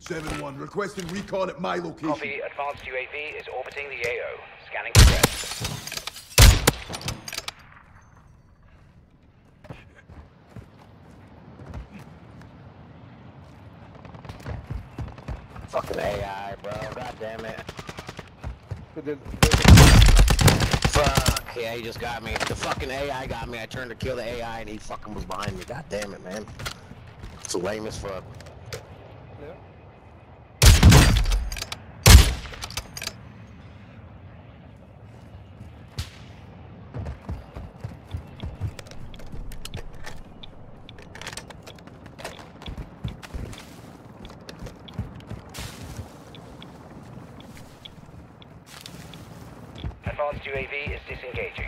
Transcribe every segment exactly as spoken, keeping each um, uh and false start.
seven one, requesting recon at my location. Copy. Advanced U A V is orbiting the A O. Scanning progress. Fucking A I, bro. God damn it. But then, Fuck. Yeah, he just got me. The fucking A I got me. I turned to kill the A I and he fucking was behind me. God damn it, man. It's lame as fuck. yeah. Advanced U A V is disengaging.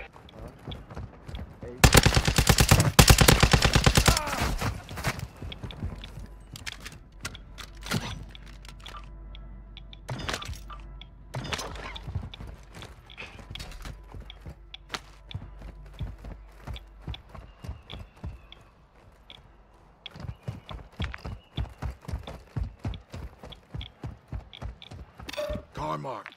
Car marked.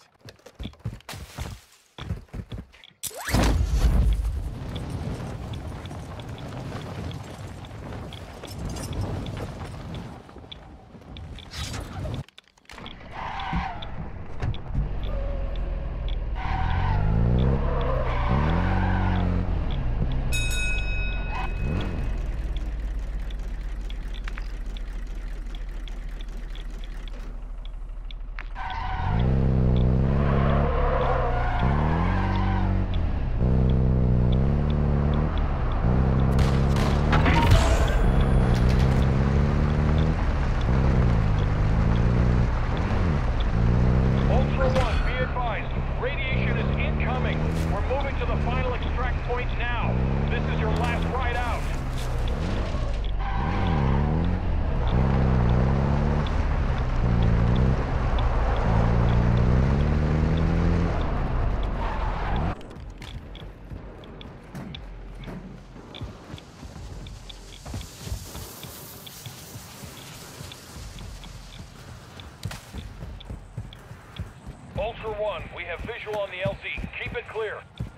Ultra One, we have visual on the L Z. Keep it clear.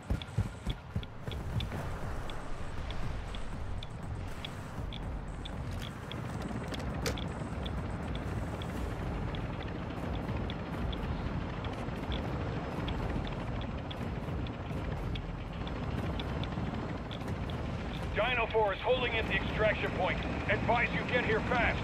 Dino four is holding at the extraction point. Advise you get here fast.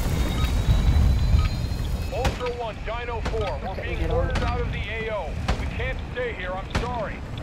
Dino four, we're being ordered out of the A O. We Can't stay here, I'm sorry.